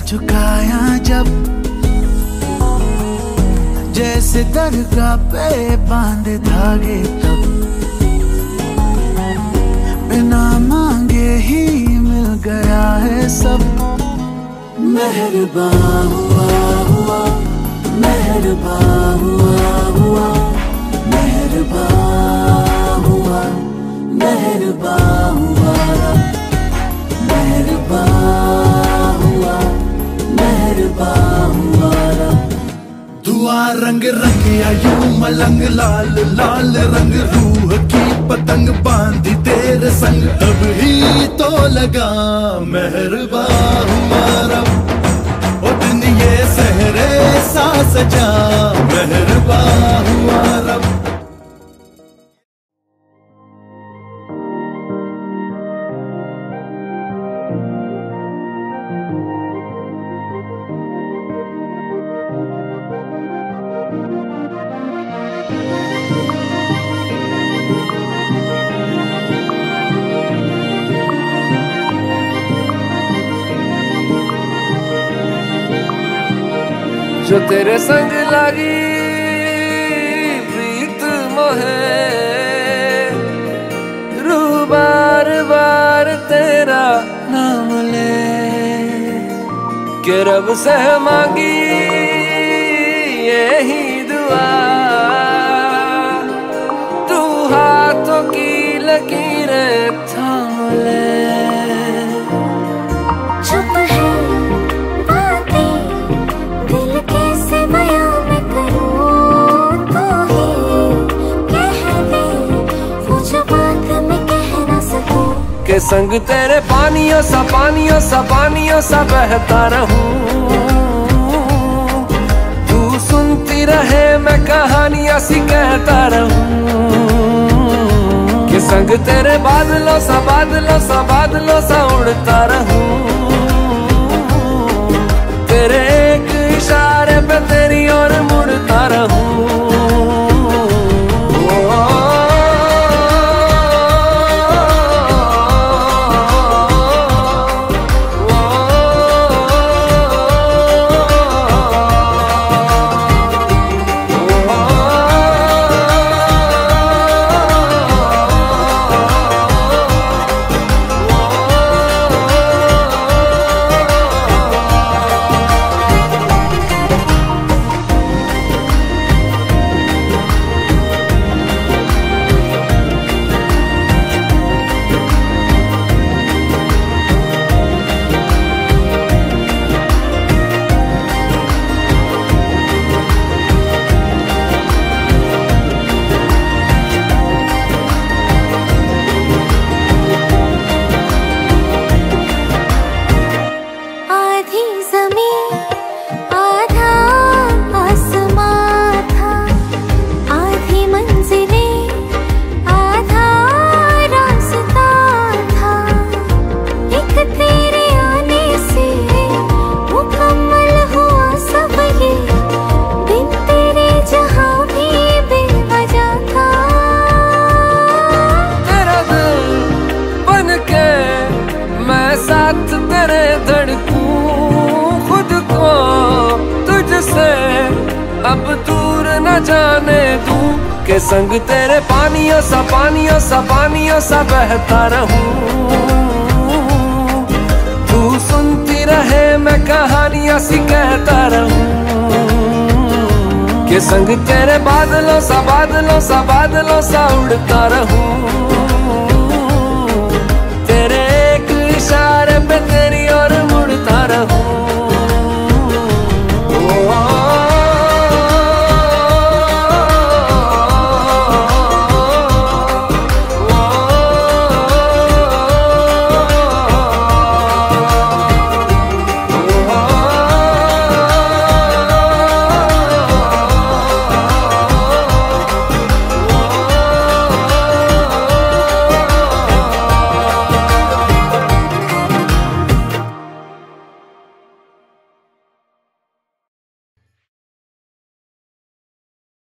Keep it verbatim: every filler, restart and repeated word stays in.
झुकाया जब, जैसे दरगाह पे बांधे धागे तब, बिना मांगे ही मिल गया है सब। मेहरबान हुआ हुआ, मेहरबान हुआ हुआ, मेहरबान हुआ, मेहरबान हुआ, मेहरबान हुआ, मेहरबान हुआ। दुआ रंग रंग या यूं मलंग, लाल लाल रंग रूह की पतंग बांधी तेरे संग, तब ही तो लगा मेहरबान हुआ रब। ओ दिन ये सहरे सा सजा, मेहरबान हुआ रब। जो तेरे संग लगी प्रीत मोहे, रू बार बार तेरा नाम ले, के रब से मांगी यही दुआ, तू हाथों की लकीरें थाम ले। के संग तेरे पानियों सा पानियों सा पानियों सा बहता रहूं, तू सुनती रहे मैं कहानियां सी कहता रहूं। के संग तेरे बादलों सा बादलों सा बादलों सा उड़ता रहूं, तेरे एक इशारे पे तेरी ओर मुड़ता रहूं। अब दूर न जाने दूं, के संग तेरे पानियों सा पानियों सा पानियों सा बहता रहूं, तू सुनती रहे मैं कहानियां सी कहता रहूं। के संग तेरे बादलों सा बादलों सा बादलों सा उड़ता रहूं, तेरे एक इशारे पे तेरी ओर मुड़ता रहूं।